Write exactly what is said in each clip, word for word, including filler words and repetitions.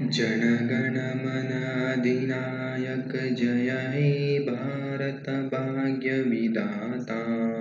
जन गण मन अधिनायक जय हे भारत भाग्य विधाता।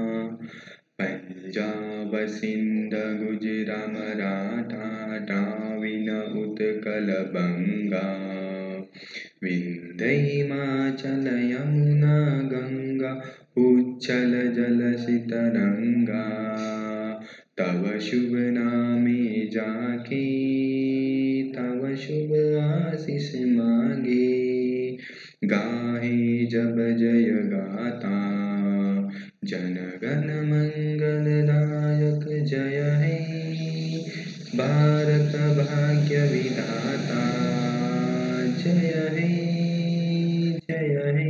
पंजाब सिंध गुजरात मराठा द्राविड़ उत्कल बंगा। विंध्य हिमाचल यमुना गंगा उच्चल जलधि तरंगा। तव शुभ नामे जाके तव शुभ आशीष मांगे। गाहे जब जय गाथा जन गण मंगल दायक जय हे भारत भाग्य विधाता। जय हे जय हे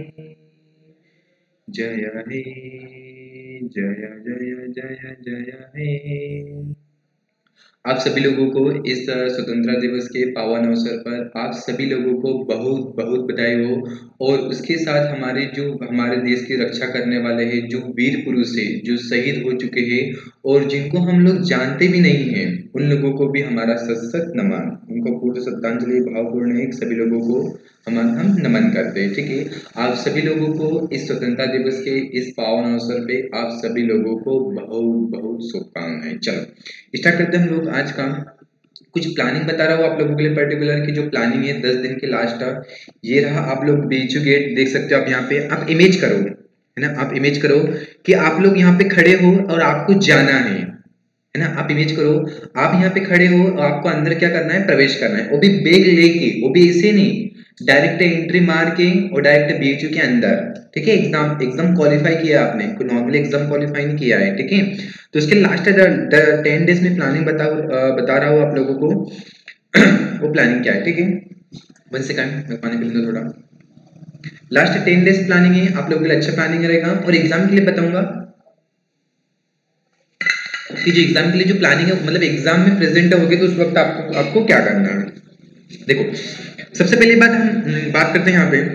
जय हे जय जय जय जय हे। आप सभी लोगों को इस स्वतंत्रता दिवस के पावन अवसर पर आप सभी लोगों को बहुत बहुत बधाई हो। और उसके साथ हमारे जो हमारे देश की रक्षा करने वाले हैं, जो वीर पुरुष हैं, जो शहीद हो चुके हैं और जिनको हम लोग जानते भी नहीं हैं, उन लोगों को भी हमारा सत सत नमन। उनको पूर्ण श्रद्धांजलि भावपूर्ण एक सभी लोगों को हम हम नमन करते हैं। ठीक है, आप सभी लोगों को इस स्वतंत्रता दिवस के इस पावन अवसर पे आप सभी लोगों को बहुत बहुत शुभकामनाएं। चलो स्टार्ट करते हैं हम लोग आज का। कुछ प्लानिंग बता रहा हूँ आप लोगों के लिए पर्टिकुलर की जो प्लानिंग है दस दिन के लास्ट ये रहा। आप लोग बीचू गेट देख सकते हो। आप यहाँ पे आप इमेज करो, है ना, आप इमेज करो कि आप लोग यहाँ पे खड़े हो और आपको जाना है, है ना। आप इमेज करो आप यहाँ पे खड़े हो और आपको अंदर क्या करना है, प्रवेश करना है। वो भी बैग लेके, वो भी ऐसे नहीं डायरेक्ट एंट्री मार के और डायरेक्ट बीएचयू के अंदर। ठीक है, एग्जाम एग्जाम क्वालिफाई किया आपने, कोई नॉर्मल एग्जाम क्वालिफाई नहीं किया है। ठीक है, तो इसके लास्ट टेन डेज में प्लानिंग बता बता रहा हूँ आप लोगों को वो प्लानिंग क्या है। ठीक है, वन सेकंड मैं पानी पी लूंगा थोड़ा। लास्ट टेन डेज प्लानिंग है आप लोगों के लिए, अच्छा प्लानिंग रहेगा। और एग्जाम के लिए बताऊंगा कि जो एग्जाम के लिए जो प्लानिंग है, मतलब एग्जाम में प्रेजेंट होगे तो उस वक्त आपको आपको क्या करना है। देखो सबसे पहली बात हम बात करते हैं यहाँ पे,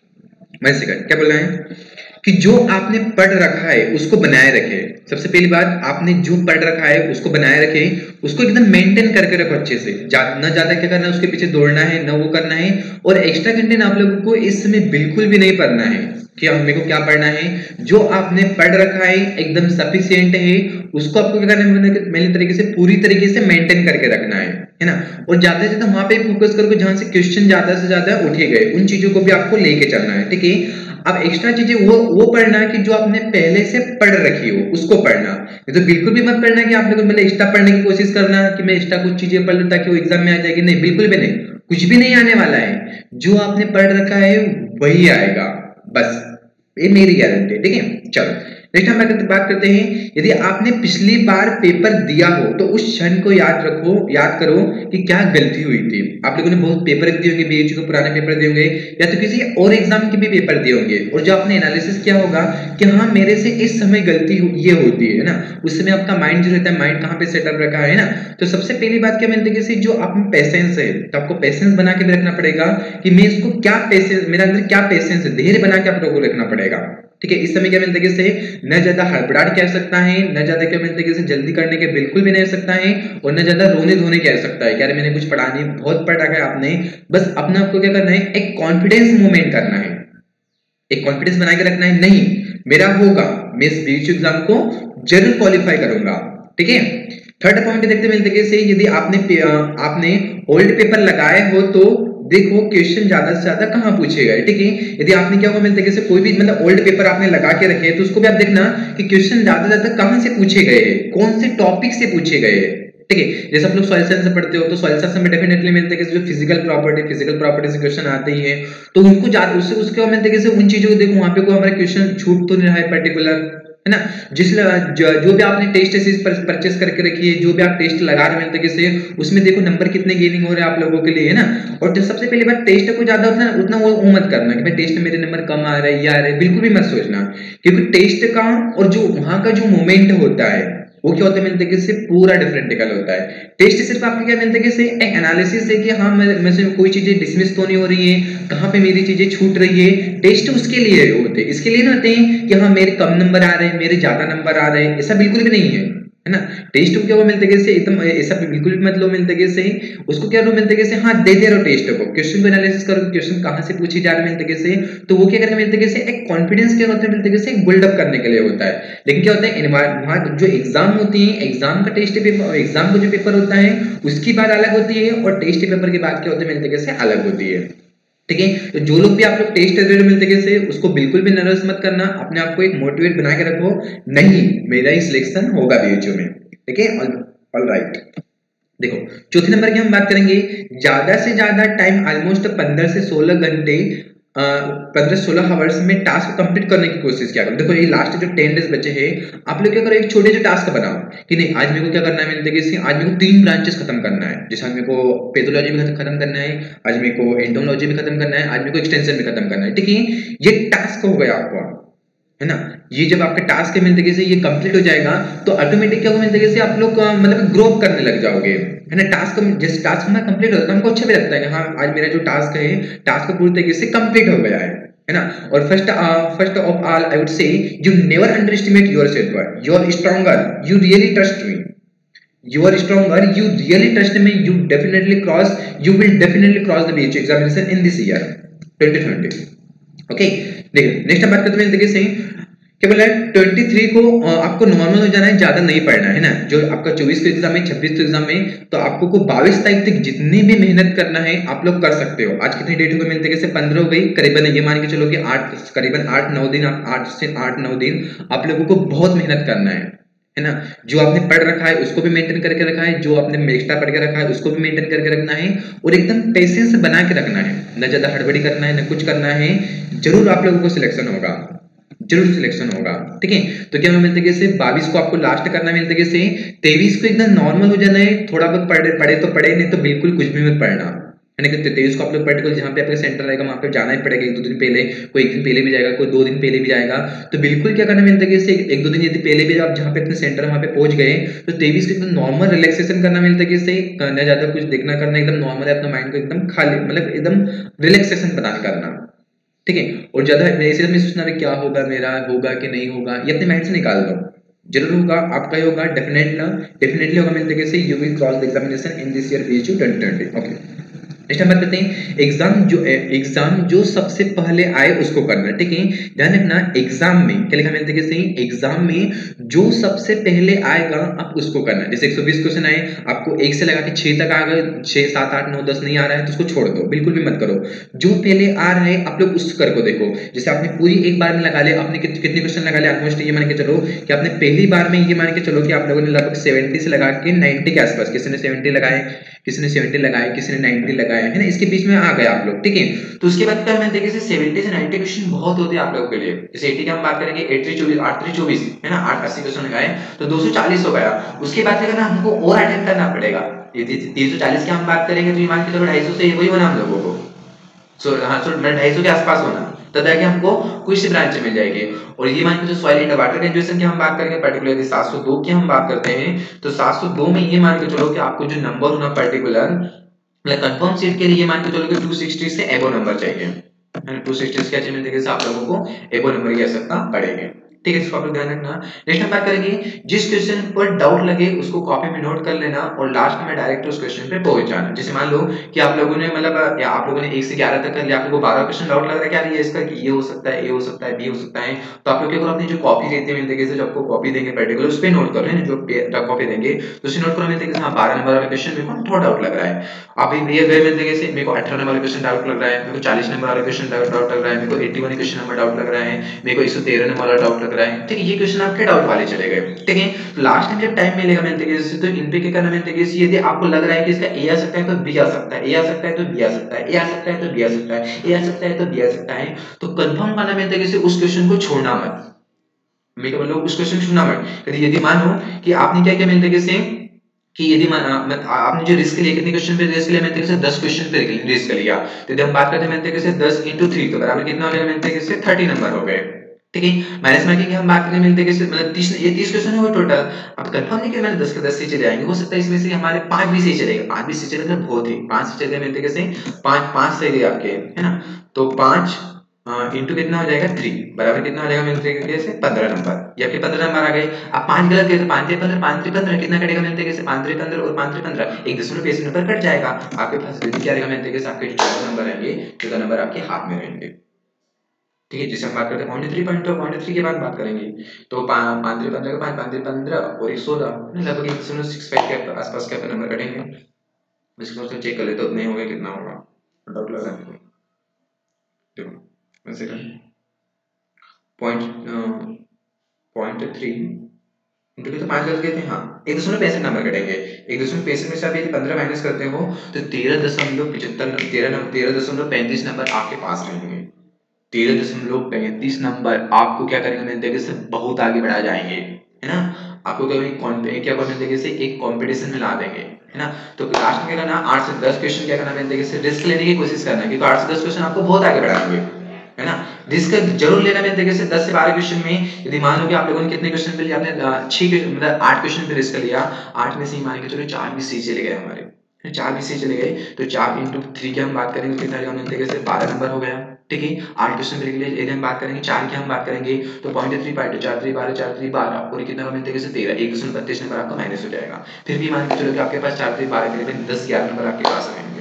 वन सेकंड क्या बोल रहे हैं कि जो आपने पढ़ रखा है उसको बनाए रखे। सबसे पहली बात, आपने जो पढ़ रखा है उसको बनाए रखे, उसको एकदम मेंटेन करके रखो अच्छे से। जा, न ज्यादा क्या करना है उसके पीछे दौड़ना है, न वो करना है। और एक्स्ट्रा कंटेंट आप लोगों को इस समय बिल्कुल भी नहीं पढ़ना है कि मेरे को क्या पढ़ना है। जो आपने पढ़ रखा है एकदम सफिशिएंट है, उसको आपको क्या करना है, मेरे तरीके से पूरी तरीके से मेंटेन करके रखना है, है ना। और जाते जाते वहां पे फोकस करो जहां से क्वेश्चन ज्यादा से ज्यादा उठे गए, उन चीजों को भी आपको लेके चलना है। ठीक है, अब एक्स्ट्रा चीजें वो वो पढ़ना है कि जो आपने पहले से पढ़ रखी हो उसको पढ़ना। ये तो बिल्कुल भी मत पढ़ना कि आप लोग मतलब एक्स्ट्रा पढ़ने की कोशिश करना कि मैं एक्स्ट्रा कुछ चीजें पढ़ लूं ताकि वो एग्जाम में आ जाएगी। नहीं, बिल्कुल भी नहीं, कुछ भी नहीं आने वाला है। जो आपने पढ़ रखा है वही आएगा, बस ये मेरी गारंटी है। ठीक है, चलो नेक्स्ट हम बात करते हैं। यदि आपने पिछली बार पेपर दिया हो तो उस क्षण को याद रखो, याद करो कि क्या गलती हुई थी। आप लोगों ने बहुत पेपर दिए होंगे, बीएचयू के पुराने पेपर दिए होंगे या तो किसी और एग्जाम के भी पेपर दिए होंगे। और जो आपने एनालिसिस किया होगा कि हाँ मेरे से इस समय गलती ये होती है ना, उस समय आपका माइंड जो रहता है, माइंड कहाँ पे सेटअप रखा है ना। तो सबसे पहली बात क्या मिलती है कि जो आप में पेशेंस है, तो आपको पेशेंस बना के भी रखना पड़ेगा कि मैं इसको क्या पेशेंस, मेरे अंदर क्या पेशेंस है, धैर्य बना के आप लोगों को रखना पड़ेगा। ठीक है, इस समय क्या मिलता है कि न ज्यादा हड़बड़ाहट कह सकता है, न ज्यादा क्या मिलता है कि जल्दी करने के बिल्कुल भी नहीं सकता है, और न ज्यादा रोने धोने कह सकता है कि यार मैंने कुछ पढ़ा नहीं, बहुत पढ़ रखा है आपने। बस अपने आपको क्या करना है, एक कॉन्फिडेंस मूवमेंट करना है, एक कॉन्फिडेंस बना के रखना है। नहीं मेरा होगा, मैं इस बीएचयू एग्जाम को जरूर क्वालिफाई करूंगा। ठीक है, थर्ड पॉइंट देखते मिलते से यदि आपने आपने ओल्ड पेपर लगाए हो तो देखो क्वेश्चन ज्यादा से ज्यादा कहां पूछे गए। ठीक है, यदि आपने क्या हुआ मिलता है कोई भी मतलब ओल्ड पेपर आपने लगा के रखे तो उसको भी आप देखना कि क्वेश्चन ज्यादा से ज्यादा कहां से पूछे गए, कौन से टॉपिक से पूछे गए। ठीक है, जैसे आप लोग सॉइल साइंस से पढ़ते हो तो सॉइल साइंस में डेफिनेटली मिलता है कि जो फिजिकल प्रॉपर्टी फिजिकल प्रॉपर्टी से क्वेश्चन आते ही है, तो उनको ज्यादा उससे उसके मिलता है कि उन चीजों को देखो वहां पे कोई हमारा क्वेश्चन छूट तो नहीं रहा है पर्टिकुलर, है ना। जिस जो, जो भी आपने टेस्ट सीरीज परचेस करके रखी है, जो भी आप टेस्ट लगा रहे हैं से उसमें देखो नंबर कितने गेनिंग हो रहे हैं आप लोगों के लिए, है ना। और सबसे पहली बात टेस्ट को ज्यादा उतना उतना वो मत करना कि भाई टेस्ट में मेरे नंबर कम आ रहे हैं या आ रहे हैं, बिल्कुल भी मत सोचना। क्योंकि टेस्ट का और जो वहां का जो मोमेंट होता है वो क्या होता है मिलता है कि पूरा डिफरेंटिकल होता है। टेस्ट सिर्फ आपको क्या मिलता है कि एक एनालिसिस है कि हाँ मैं से कोई चीजें डिसमिस तो नहीं हो रही है, कहाँ पे मेरी चीजें छूट रही है। टेस्ट उसके लिए होते हैं, इसके लिए ना होते हैं कि हाँ मेरे कम नंबर आ रहे हैं, मेरे ज्यादा नंबर आ रहे हैं, ऐसा बिल्कुल भी नहीं है। है ना। टेस्ट को क्या वो मिलते कैसे एकदम ऐसा बिल्कुल भी मतलब मिलते कैसे उसको क्या मिलते कैसे, हाँ दे दे रहे हो टेस्ट को, क्वेश्चन को एनालिसिस करो, क्वेश्चन कहाँ से पूछी जा रही मिलते कैसे, तो वो क्या करने मिलते कैसे, एक कॉन्फिडेंस क्या होता है मिलते कैसे, बिल्डअप करने के लिए होता है। लेकिन क्या होता है वहाँ जो एग्जाम होती है, एग्जाम का टेस्ट पेपर, एग्जाम का जो पेपर होता है उसकी बात अलग होती है और टेस्ट पेपर की बात क्या होती है मिलते कैसे अलग होती है। ठीक है, तो जो लोग भी आप लोग टेस्ट दे रहे हो मिलते कैसे, उसको बिल्कुल भी नर्वस मत करना, अपने आप को एक मोटिवेट बना के रखो, नहीं मेरा ही सिलेक्शन होगा बीएचयू में। ठीक है, ऑल राइट। देखो चौथे नंबर की हम बात करेंगे, ज्यादा से ज्यादा टाइम ऑलमोस्ट पंद्रह से सोलह घंटे पंद्रह सोलह आवर्स में टास्क कंप्लीट करने की कोशिश किया करो। देखो ये लास्ट जो टेन डेज बचे हैं, आप लोग क्या करो एक छोटे जो टास्क बनाओ कि नहीं आज मेरे को क्या करना है मिलते कि आज मेरे को तीन ब्रांचेस खत्म करना है, जैसे आज मेरे को पैथोलॉजी भी खत्म करना है, आज मेरे को एंटोलॉजी भी खत्म करना है, आज मेरे को एक्सटेंशन भी खत्म करना है। ठीक है, ये टास्क हो गया आपका, है ना। ये जब आपके टास्क के मिलते से ये कंप्लीट हो जाएगा तो ऑटोमेटिक क्या मिलते से आप लोग मतलब ग्रो करने लग जाओगे, है ना। टास्क जिस टास्क में कंप्लीट होता है हमको अच्छा भी लगता है कि हाँ आज मेरा जो टास्क है टास्क पूरी तरीके से कंप्लीट हो गया है, है ना। और first first of all I would say you never underestimate yourself, you are stronger, you really trust me, you are stronger, you really trust me, you definitely cross, you will definitely cross the B H examination in this year twenty twenty। Okay देखिए next बात करते हैं देखिए सही क्या बोला है, तेईस को आपको नॉर्मल हो जाना है, ज्यादा नहीं पढ़ना है ना। जो आपका चौबीस को एग्जाम है, छब्बीस को एग्जाम है, तो आपको को बाईस तारीख तक जितनी भी मेहनत करना है आप लोग कर सकते हो। आज कितनी डेट को मिलते कैसे पंद्रह हो गई, करीबन ये मान के चलो कि आठ करीबन आठ नौ दिन, आठ से आठ नौ दिन आप लोगों को बहुत मेहनत करना है, है ना। जो आपने पढ़ रखा है उसको भी मेंटेन करके रखा है, जो आपने एक्स्ट्रा पढ़ के रखा है उसको भी मेंटेन करके रखना है, और एकदम पेशेंस बना के रखना है, न ज्यादा हड़बड़ी करना है न कुछ करना है। जरूर आप लोगों को सिलेक्शन होगा, जरूर सिलेक्शन होगा। ठीक है, तो क्या मिलते कैसे बाईस को आपको लास्ट करना मिलते कैसे, तेईस को एकदम नॉर्मल हो जाना है, थोड़ा बहुत पढ़े पढ़े तो पढ़े, नहीं तो बिल्कुल कुछ भी मत पढ़ना, है ना। तेईस को आप लोग पर्टिकुलर जहाँ पे आपका सेंटर रहेगा वहां पे जाना ही पड़ेगा, एक दो दिन पहले, कोई एक दिन पहले भी जाएगा, कोई दो दिन पहले भी जाएगा, तो बिल्कुल क्या करना मिलता है कि एक दो दिन यदि पहले भी आप जहाँ पे अपने सेंटर वहां पे पहुंच गए तो तेईस को एकदम नॉर्मल रिलैक्सेशन करना मिलता है कि सही करना, ज्यादा कुछ देखना करना, एकदम नॉर्मल है, अपना माइंड को एकदम खाली मतलब एकदम रिलैक्सेशन प्रदान करना। ठीक है, और ज्यादा ऐसे में सोचना क्या होगा मेरा, होगा कि नहीं होगा, ये अपने माइंड से निकाल दो, जरूर होगा, आपका ही होगा, डेफिनेटली डेफिनेटली होगा मिलते कैसे, you will cross the examination in this year BHU twenty twenty. Okay next हम बात करते हैं एग्जाम जो एग्जाम जो सबसे पहले आए उसको करना। ठीक है, ध्यान रखना एग्जाम में क्या लिखा मिलता है सही, एग्जाम में जो सबसे पहले आएगा आप उसको करना। जैसे एक सौ बीस क्वेश्चन आए, आपको एक से लगा के छह तक आ गए, छह सात आठ नौ दस नहीं आ रहा है तो उसको छोड़ दो, बिल्कुल भी मत करो। जो पहले आ रहा है आप लोग उस कर को देखो। जैसे आपने पूरी एक बार में लगा ले, आपने कितने क्वेश्चन लगा ले, ऑलमोस्ट ये मान के चलो कि आपने पहली बार में ये मान के चलो कि आप लोगों ने लगभग सेवेंटी से लगा के नाइनटी के आसपास, किसी ने सेवेंटी लगाए, किसी ने सेवेंटी लगाए, किसी ने नाइनटी लगाए, है ना, इसके बीच में आ गए आप लोग। ठीक है, तो उसके बाद क्या मिलता है कि सेवेंटी से नाइनटी क्वेश्चन बहुत होते हैं आप लोगों के लिए। जैसे अस्सी की हम बात करेंगे, आठ चौबीस आठ चौबीस है ना, आठ अस्सी क्वेश्चन लगाए तो दो सौ चालीस हो गया। उसके बाद क्या करना हमको और अटेम्प्ट करना पड़ेगा। ये तीन सौ चालीस की हम बात करेंगे तो ये मान के चलो ढाई सौ से वही होना हम लोगों को, सो हाँ सो ढाई सौ के आसपास होना, तब जाके हमको कुछ सी ब्रांच मिल जाएगी। और ये मान के जो सॉइल एंड वाटर ग्रेजुएशन की हम बात करेंगे, पर्टिकुलरली सात सौ दो की हम बात करते हैं, तो सात सौ दो में ये मान के चलो कि आपको जो नंबर होना पर्टिकुलर मतलब कंफर्म सीट के लिए ये मान के चलो कि दो सौ साठ से एबो नंबर चाहिए, दो सौ साठ के अच्छे मिलते हैं, आप लोगों को एबो नंबर की आवश्यकता पड़ेगी। ठीक है, इसको आप लोग ध्यान रखना। नेक्स्ट हम बात करेंगे जिस क्वेश्चन पर डाउट लगे उसको कॉपी में नोट कर लेना और लास्ट में डायरेक्ट उस क्वेश्चन पे पहुंच जाना। जैसे मान लो कि आप लोगों ने मतलब या आप लोगों ने एक से ग्यारह तक कर लिया, आप लोगों को बारह क्वेश्चन डाउट लग रहा है क्या ये इसका कि ये हो सकता है, ए हो सकता है, बी हो सकता है, तो आप लोग क्या करो अपनी जो कॉपी रहती है मिलते जैसे आपको कॉपी देंगे पर्टिकुलर उस पे नोट करो, है जो कॉपी देंगे तो उसे नोट करो मिलते कि हां बारह नंबर वाला क्वेश्चन मेरे को थोड़ा डाउट लग रहा है। आप ये गए मिलते जैसे मेरे को अठारह नंबर वाला क्वेश्चन डाउट लग रहा है, मेरे को चालीस नंबर वाला क्वेश्चन डाउट लग रहा है, मेरे को इक्यासी क्वेश्चन नंबर डाउट लग रहा है, मेरे को एक सौ तेरह नंबर वाला डाउट लग रहा है। ठीक है, ये क्वेश्चन आपके डाउट वाले चले गए। ठीक है, तो लास्ट टाइम जब टाइम मिलेगा मिलते जैसे तो इन पे क्या करना मिलते जैसे यदि आपको लग रहा है कि इसका ए आ सकता है तो बी आ सकता है, ए आ सकता है तो बी आ सकता है, ए आ सकता है तो बी आ सकता है, ए आ सकता है तो बी आ सकता है, तो कंफर्म करना मिलता है जैसे उस क्वेश्चन को छोड़ना मत, मैं क्या बोलूं उस क्वेश्चन छोड़ना मत। यदि यदि मानो कि आपने क्या क्या मिलते जैसे कि यदि आपने जो रिस्क लिया कितने क्वेश्चन पे रिस्क लिया मिलते हैं दस क्वेश्चन पे रिस्क लिया, तो यदि हम बात करते हैं मिलते हैं कैसे दस into थ्री तो बराबर कितना हो जाएगा मिलते हैं कैसे तीस नंबर हो गए। ठीक है, माइनस मार्किंग की हम बात करें मिलते हैं कैसे मतलब तीस ये तीस क्वेश्चन है टोटल, अब कंफर्म नहीं कि मैंने दस के दस से चले आएंगे, हो सकता है इसमें से हमारे पांच भी सही चलेगा, पांच भी सही चलेगा बहुत ही, पांच से चले मिलते कैसे पांच पांच सही गए आपके, है ना, तो पांच इंटू कितना हो जाएगा थ्री बराबर कितना हो जाएगा मिलते कैसे पंद्रह नंबर, ये आपके पंद्रह नंबर आ गए। आप पांच गलत गए तो पांच त्रिक पंद्रह, पांच त्रिक पंद्रह कितना कटेगा मिलते कैसे पांच त्रिक पंद्रह और पांच त्रिक पंद्रह एक दशमलव पेश नंबर कट जाएगा, आपके पास जल्दी क्या रहेगा मिलते कैसे आपके चौदह नंबर रहेंगे, चौदह नंबर आपके हाथ में रहेंगे। ठीक है, जिसे हम बात करते हैं point three point point three के बाद बात करेंगे तो पांच त्रिक पंद्रह पांच पांच त्रिक पंद्रह और एक सोलह लगभग एक दशमलव सिक्स फाइव के आसपास के नंबर कटेंगे। इसको से चेक कर लेते उतने होंगे कितना होगा, डाउट लग रहा है देखो वैसे कर पॉइंट पॉइंट थ्री इंटू के तो पांच गलत गए थे, हाँ एक दशमलव पैंसठ नंबर कटेंगे। एक दशमलव पैंसठ में से आप यदि पंद्रह माइनस करते हो तो तेरह दशमलव पिछहत्तर तेरह तेरह दशमलव पैंतीस नंबर आपके पास रहेंगे। तेरह दशमलव पैंतीस नंबर आपको क्या करेंगे मेरे तरीके से बहुत आगे बढ़ा जाएंगे, है ना, आपको कभी क्या करने तरीके से एक कंपटीशन में ला देंगे, है ना। तो लास्ट में क्या करना, आठ से दस क्वेश्चन क्या करना मेरे तरीके से रिस्क लेने की कोशिश करना, क्योंकि आठ से दस क्वेश्चन आपको बहुत आगे बढ़ाएंगे, है ना। रिस्क जरूर लेना मेरे तरीके से दस से बारह क्वेश्चन में। यदि मान लो कि आप लोगों ने कितने क्वेश्चन पे लिया, आपने छह मतलब आठ क्वेश्चन पे रिस्क लिया, आठ में से ही मान के चलो चार भी सही चले गए हमारे, चार भी सही चले गए तो चार इंटू थ्री की हम बात करेंगे कितना मेरे तरीके से बारह नंबर हो गया। ठीक है, आठ क्वेश्चन के लिए यदि हम बात करेंगे चार की हम बात करेंगे तो पॉइंट थ्री पॉइंट चार थ्री बारह चार थ्री बारह और कितना मिलते हैं तेरह, एक दशमलव बत्तीस नंबर आपका माइनस हो जाएगा। फिर भी मान के चलो कि आपके पास चार थ्री बारह के लिए दस ग्यारह नंबर आपके पास रहेंगे।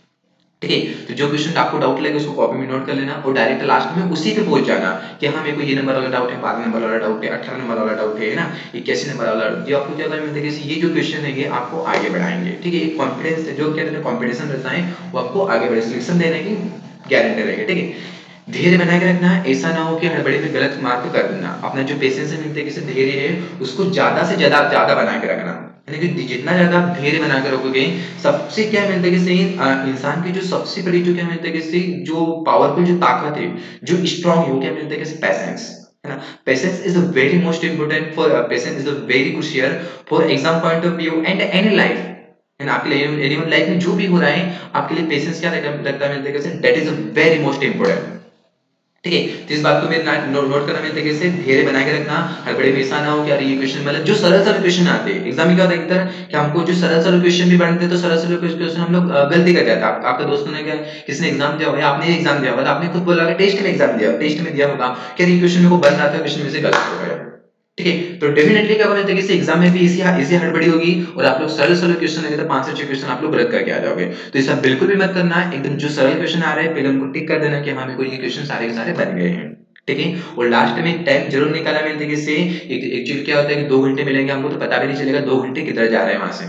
ठीक है, तो जो क्वेश्चन आपको डाउट लगे उसको कॉपी में नोट कर लेना और डायरेक्ट लास्ट में उसी पे पहुंच जाना कि हाँ मेरे को ये नंबर वाला डाउट है, बारह नंबर वाला डाउट है, अठारह नंबर वाला डाउट है ना, इक्यासी नंबर वाला डाउट, जो आपको क्या करना है ये जो क्वेश्चन है आपको आगे बढ़ाएंगे। ठीक है, एक कॉन्फिडेंस जो क्या कहते हैं कॉम्पिटिशन रहता है वो आपको आगे बढ़े, सिलेक्शन देने की गारंटी रहेगी। ठीक है, धैर्य बना के रखना, ऐसा ना हो कि हड़बड़ी में गलत मार्क कर देना। अपना जो पेशेंस है मिलते किसी धैर्य है उसको ज्यादा से ज्यादा ज्यादा बना के रखना, यानी कि जितना ज्यादा आप धैर्य बना के रखोगे सबसे क्या मिलता है कि इंसान की जो सबसे बड़ी जो क्या मिलता है कि जो पावरफुल जो ताकत है जो स्ट्रांग है वो क्या मिलता है कि पेशेंस, है ना। Patience is a very most important for patience is a very crucial for exam point of view and any life, है ना। आपके लिए एनीवन लाइफ में जो भी हो रहा है आपके लिए पेशेंस क्या लगता है मिलता है कि that is a very most important. ठीक है, तो इस बात को मेरे नोट नोट करना मिलता है कैसे धैर्य बना के रखना, हड़बड़ी में ऐसा ना हो कि यार ये क्वेश्चन मतलब जो सरल सरल क्वेश्चन आते हैं एग्जाम में क्या होता है इधर कि हमको जो सरल सरल क्वेश्चन भी बनते हैं तो सरल सरल क्वेश्चन हम लोग गलती कर जाते हैं। आप, आपका दोस्तों ने क्या किसने एग्जाम दिया होगा, आपने एग्जाम दिया होगा, आपने खुद बोला टेस्ट में एग्जाम दिया टेस्ट में दिया होगा कि ये क्वेश्चन मेरे को बन रहा था, क्वेश्चन में से गलत हो गया। ठीक है, तो डेफिनेटली क्या होगा कि एग्जाम में भी इसी इसी हड़बड़ी होगी और आप लोग सरल सरल क्वेश्चन लगे तो पांच से छह क्वेश्चन आप लोग गलत करके आ जाओगे। तो ऐसा बिल्कुल भी मत करना, एकदम जो सरल क्वेश्चन आ रहे हैं पहले उनको टिक कर देना कि हाँ मेरे को ये क्वेश्चन सारे के सारे बन गए हैं। ठीक है, और लास्ट में टाइम जरूर निकाला मिलते कि से एक्चुअली क्या होता है कि दो घंटे मिलेंगे हमको तो पता भी नहीं चलेगा दो घंटे किधर जा रहे हैं वहां से।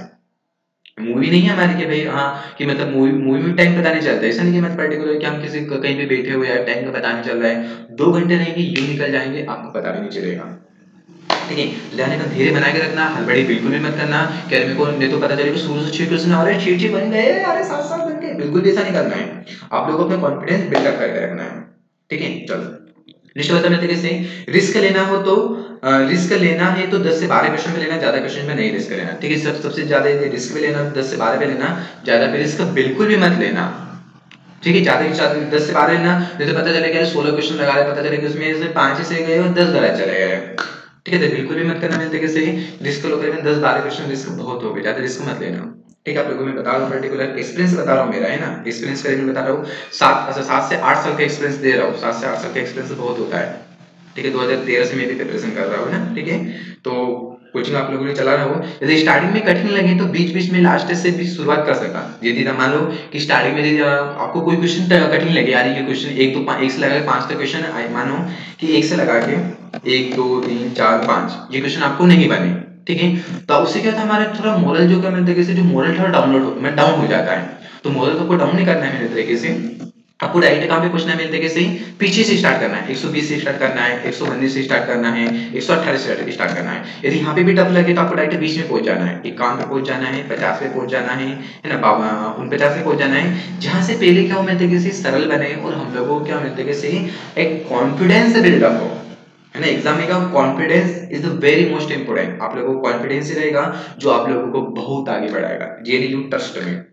मूवी नहीं है हमारी कि भाई हाँ कि मतलब मूवी मूवी में टाइम पता नहीं चलता, ऐसा नहीं कि मतलब पर्टिकुलर कि हम किसी कहीं पे बैठे हुए हैं टाइम का पता नहीं चल रहा है, दो घंटे रहेंगे यूं निकल जाएंगे आपको पता भी नहीं चलेगा। ठीक है, जाने का धीरे बना के रखना, हड़बड़ी बिल्कुल भी मत करना कि मेरे को नहीं तो पता चलेगा शुरू से छह क्वेश्चन आ रहे हैं छह छह बन गए अरे सात सात बन गए, बिल्कुल भी ऐसा नहीं करना है। आप लोगों को अपना कॉन्फिडेंस बिल्डअप करके रखना है। ठीक है, चलो नेक्स्ट बता मैं तरीके से रिस्क लेना हो तो रिस्क लेना है तो दस से बारह क्वेश्चन में लेना, ज्यादा क्वेश्चन में नहीं रिस्क लेना। ठीक है, सब सबसे ज्यादा रिस्क में लेना दस से बारह पे लेना, ज्यादा पे रिस्क बिल्कुल भी मत लेना। ठीक है, ज्यादा से दस से बारह लेना नहीं तो पता चलेगा सोलह क्वेश्चन लगा रहे पता चलेगा उसमें से पांच ही सही गए और दस गलत चले गए। ठीक है, तो बिल्कुल भी मत करना मिलते कैसे रिस्क लो करेंगे दस बारह क्वेश्चन रिस्क बहुत हो गए, ज्यादा रिस्क मत लेना। ठीक है, आप लोगों को मैं बता रहा हूँ पर्टिकुलर एक्सपीरियंस बता रहा हूँ मेरा, है ना, एक्सपीरियंस करेंगे बता रहा हूँ सात अच्छा सात से आठ साल का एक्सपीरियंस दे रहा हूँ, सात से आठ साल का एक्सपीरियंस बहुत होता है। ठीक है, दो हज़ार तेरह से मैं भी प्रिपरेशन कर रहा हूँ ना। ठीक है, तो कोचिंग आप लोगों ने चला रहा हो, यदि स्टार्टिंग में कठिन लगे तो बीच बीच में लास्ट से भी शुरुआत कर सकता। यदि मान लो कि स्टार्टिंग में यदि आपको कोई क्वेश्चन कठिन लगे यार ये क्वेश्चन एक तो एक से लगा के पांच तक क्वेश्चन मानो कि एक से लगा के एक दो तीन चार पांच ये क्वेश्चन आपको नहीं बने। ठीक है, तो उससे क्या था हमारा थोड़ा मोरल जो क्या मेरे तरीके से जो मोरल थोड़ा डाउनलोड में डाउन हो जाता है, तो मोरल को डाउन नहीं करना है मेरे तरीके से, आपको डायरेक्ट कहां पे पूछना है मिलते कैसे पीछे से स्टार्ट करना है, एक सौ बीस से स्टार्ट करना है, एक सौ उन्नीस से स्टार्ट करना है, एक सौ अठारह से स्टार्ट करना है। यदि यहाँ पे भी टफ लगे तो आपको डायरेक्ट बीच में पहुंच जाना है, इक्यावन पे पहुंच जाना है, पचास पे पहुंच जाना है, है ना, उनपचास पे पहुंच जाना है, जहां से पहले क्या मिलते कैसे सरल बने और हम लोगों को क्या मिलते कैसे एक कॉन्फिडेंस बिल्डअप हो, है ना। एग्जाम में का confidence is the very most important, आप लोगों को कॉन्फिडेंस ही रहेगा जो आप लोगों को बहुत आगे बढ़ाएगा, रियली यू ट्रस्ट में।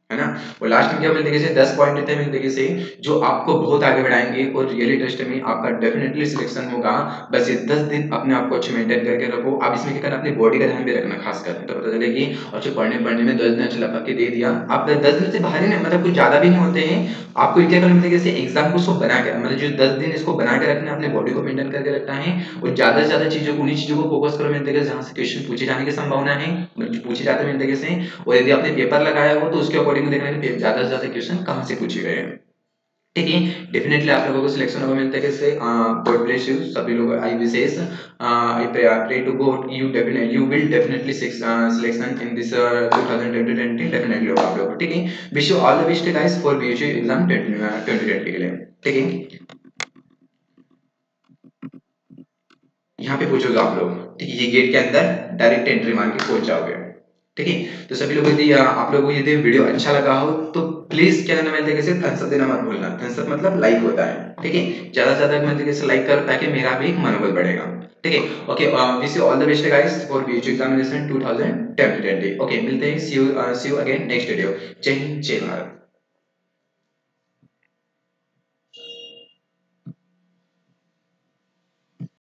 है ना। और लास्ट में क्या मिलते हैं दस पॉइंट रहते हैं मिलते से जो आपको बहुत आगे बढ़ाएंगे और रियली टेस्ट में आपका डेफिनेटली सिलेक्शन होगा। बस ये दस दिन अपने आप को अच्छे मेंटेन करके रखो। आप इसमें क्या करना, अपनी बॉडी का ध्यान भी रखना खास कर, तो पता चलेगी। और जो पढ़ने पढ़ने में दस दिन अच्छा लगा के दे दिया, आप दस दिन से बाहर ही नहीं, मतलब कुछ ज्यादा भी नहीं होते हैं। आपको क्या करना मिलता है एग्जाम को उसको बना के, मतलब जो दस दिन इसको बना के रखना है, अपने बॉडी को मेंटेन करके रखना है। और ज्यादा से ज्यादा चीजों को, उन्हीं चीजों को फोकस करो मिलते है जहां से क्वेश्चन पूछे जाने की संभावना है, पूछे जाते हैं मिलते से। और यदि आपने पेपर लगाया हो तो उसके अकॉर्डिंग देखना है ज्यादा से ज्यादा क्वेश्चन कहां से पूछे गए हैं। ठीक है, डेफिनेटली आप लोगों को सिलेक्शन होगा मिलता है कैसे। गॉड ब्लेस यू सभी लोग। I wish I pray to God you definitely you will definitely selection in this twenty twenty definitely होगा आप लोगों को। ठीक है, wish you all the best guys for BUC exam twenty twenty के लिए। ठीक है, यहाँ पे पूछोगे आप लोग, ठीक है, ये गेट के अंदर डायरेक्ट एंट्री मार के पहुंच जाओगे। ठीक है, तो सभी लोग यदि आप लोगों को यदि वीडियो अच्छा लगा हो तो प्लीज क्या करना मिलता है थम्स अप देना मत भूलना। थम्स अप मतलब लाइक होता है। ठीक है, ज्यादा से ज्यादा मिलते कैसे लाइक करो ताकि मेरा भी एक मनोबल बढ़ेगा। ठीक है, okay, wish you all the best guys for BUC examination twenty twenty. Okay, मिलते हैं, see you see you again next video. जय हिंद, जय भारत।